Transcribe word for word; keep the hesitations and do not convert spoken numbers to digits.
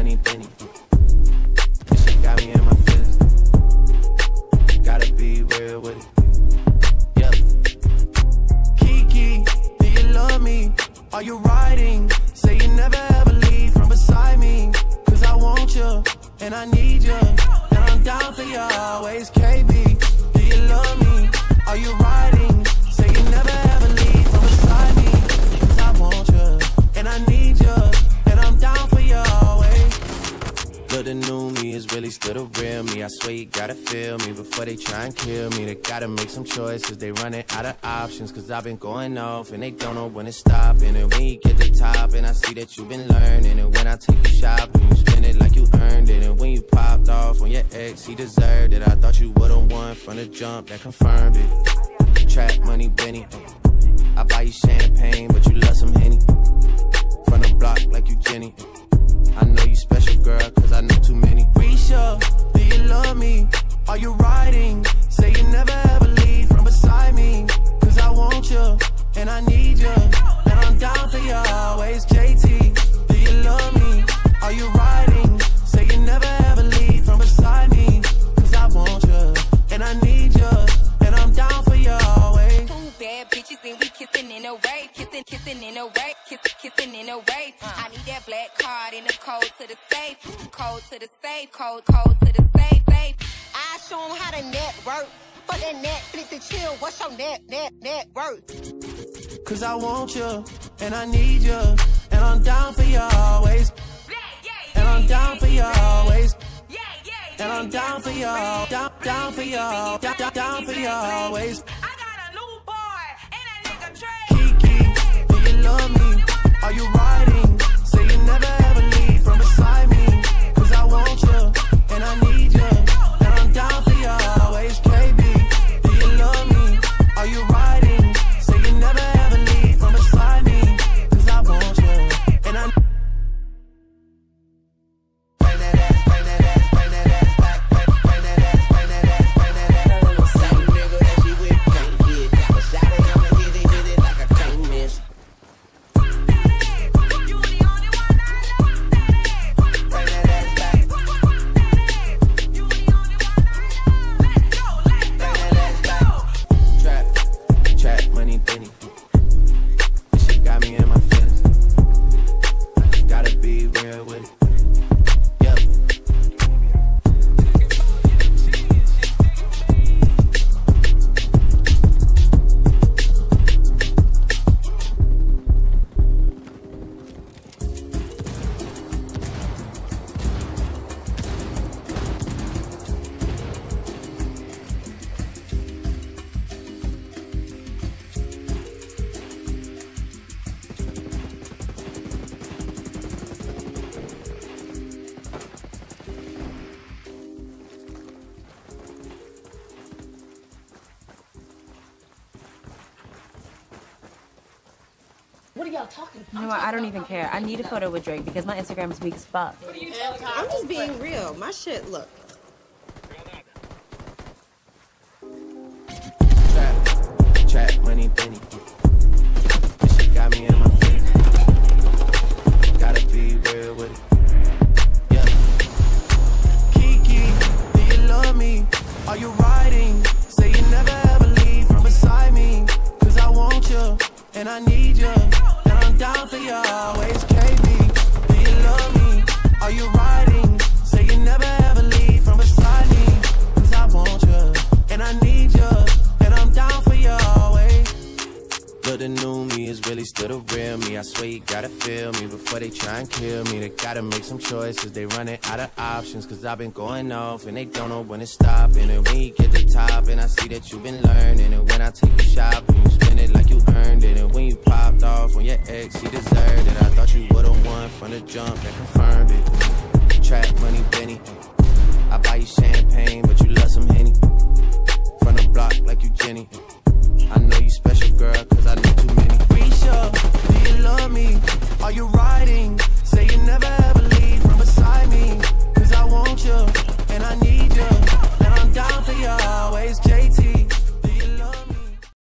money, Benny. This shit got me in my feelings. Gotta be real with it. Yep. Kiki, do you love me? Are you riding? Say you never ever leave from beside me. Cause I want you, and I need you, and I'm down for you always. K B, do you love me? Are you riding? Say you never ever leave from beside me. Cause I want you, and I need you, and I'm down for you always. Look, the new me is really still the real me. I swear you gotta feel me before they try and kill me. They gotta make some choices, they running out of options. Cause I've been going off and they don't know when to stop. And when you get to top and I see that you've been learning. And when I take you shopping, you spend it like you earned it. And when you popped off on your ex, he deserved it. I thought you would've won from the jump, that confirmed it. Trap money, Benny. I buy you champagne, but you love some Henny. From the block like you Jenny. I know you special, girl, cause I know too many. Risha, do you love me? Are you riding? Say you never ever leave from beside me. Cause I want you, and I need you, and I'm down for you always. J T, do you love me? Are you riding? Say you never ever leave from beside me. Cause I want you, and I need you, and I'm down for you always. Two bad bitches and we kissing in a wave. Kissing, kissing in a wave. Kissing, kissing in a wave. I need that black card in the code to the safe. Code to the safe. Code, code to the safe, safe. I show them how to network. For that Netflix and chill, what's your net, net, net worth? Cause I want you, and I need you, and I'm down for you always. And I'm down for you always. And I'm down for you, down, down for you, down, down, down for you always. I got a new boy, and that nigga Trey. Kiki, do you love me? Are you riding? Say you never ever leave from beside me. Cause I want you, and I need you, and I'm down for you always. K B, do you love me? Are you riding? Say you never ever leave from beside me. Cause I want you, and I What are y'all talking about? You know what? I don't even care. I need a photo with Drake because my Instagram is weak as fuck. I'm just being real. My shit, look. Trap, trap money, Benny. This shit got me in my feelings. Gotta be real with it. Yeah. Kiki, do you love me? Are you riding? Say you never ever leave from beside me. Cause I want you, and I need you, and I'm down for you always. K B, do you love me? Are you riding? Say you never ever leave from beside me. Cause I want you, and I need you, and I'm down for you always. Look, the new me is really still the real me. I swear you gotta feel me before they try and kill me. They gotta make some choices, they running out of options. Cause I've been going off and they don't know when to stop. And when you get to top and I see that you've been learning. And when I take you shopping, you spend it like you earned it. And when you popped off on your ex, he